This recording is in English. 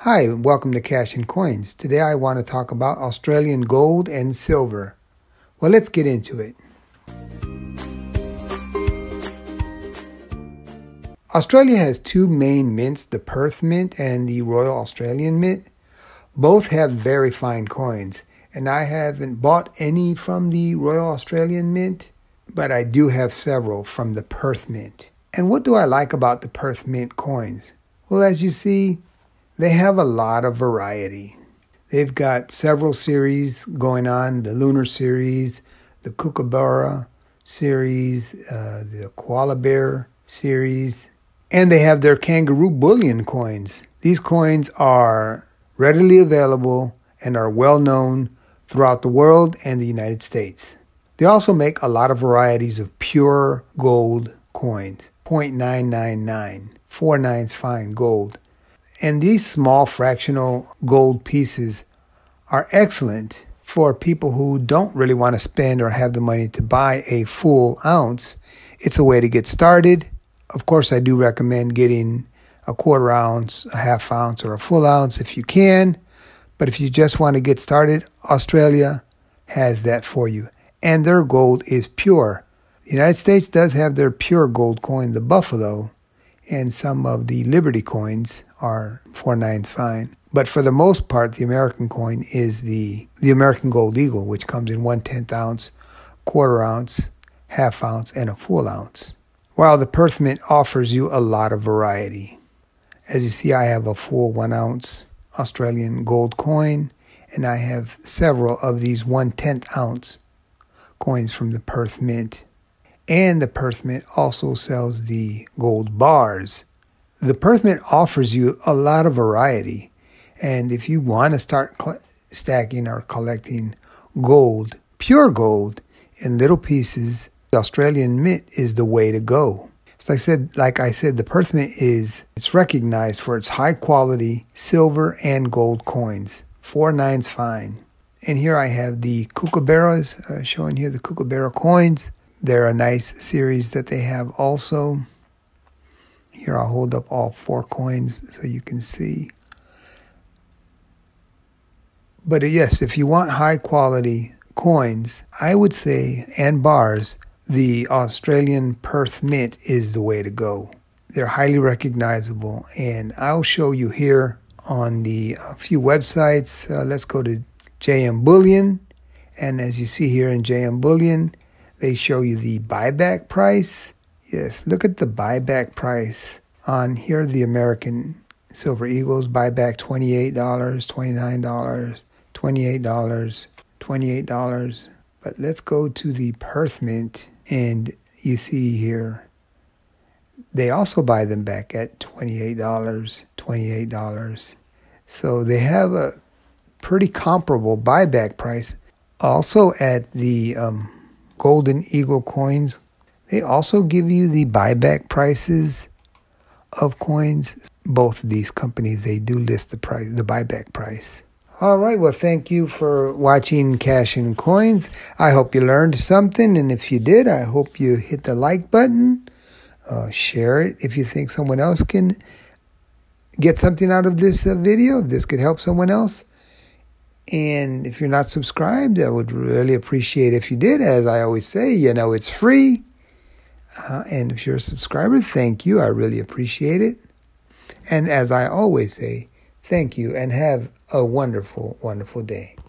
Hi, and welcome to Cash and Coins. Today I want to talk about Australian gold and silver. Well, let's get into it. Australia has two main mints, the Perth Mint and the Royal Australian Mint. Both have very fine coins, and I haven't bought any from the Royal Australian Mint, but I do have several from the Perth Mint. And what do I like about the Perth Mint coins? Well, as you see, they have a lot of variety. They've got several series going on, the Lunar series, the Kookaburra series, the Koala Bear series, and they have their Kangaroo Bullion coins. These coins are readily available and are well known throughout the world and the United States. They also make a lot of varieties of pure gold coins, 0.999, 4 nines fine gold. And these small fractional gold pieces are excellent for people who don't really want to spend or have the money to buy a full ounce. It's a way to get started. Of course, I do recommend getting a quarter ounce, a half ounce, or a full ounce if you can. But if you just want to get started, Australia has that for you. And their gold is pure. The United States does have their pure gold coin, the Buffalo, and some of the Liberty coins are 4 nines fine. But for the most part, the American coin is the American Gold Eagle, which comes in 1/10 ounce, quarter ounce, half ounce, and a full ounce. While the Perth Mint offers you a lot of variety. As you see, I have a full 1 ounce Australian gold coin, and I have several of these 1/10 ounce coins from the Perth Mint. And the Perth Mint also sells the gold bars. The Perth Mint offers you a lot of variety. And if you want to start stacking or collecting gold, pure gold, in little pieces, the Australian Mint is the way to go. So like I said, the Perth Mint it's recognized for its high quality silver and gold coins, 4 nines fine. And here I have the Kookaburras, showing here the Kookaburra coins. They're a nice series that they have also. Here I'll hold up all 4 coins so you can see. But yes, if you want high quality coins, I would say, and bars, the Australian Perth Mint is the way to go. They're highly recognizable, and I'll show you here on the few websites. Let's go to JM Bullion, and as you see here in JM Bullion, they show you the buyback price. Yes, look at the buyback price on here. The American Silver Eagles buyback $28, $29, $28, $28. But let's go to the Perth Mint, and you see here they also buy them back at $28, $28. So they have a pretty comparable buyback price. Also at the Golden Eagle coins, they also give you the buyback prices of coins. Both of these companies, they do list the price, the buyback price. All right, well, thank you for watching Cash and Coins. I hope you learned something, and if you did, I hope you hit the like button. Share it if you think someone else can get something out of this video, if this could help someone else. And if you're not subscribed, I would really appreciate if you did. As I always say, it's free. And if you're a subscriber, thank you. I really appreciate it. And as I always say, thank you and have a wonderful, wonderful day.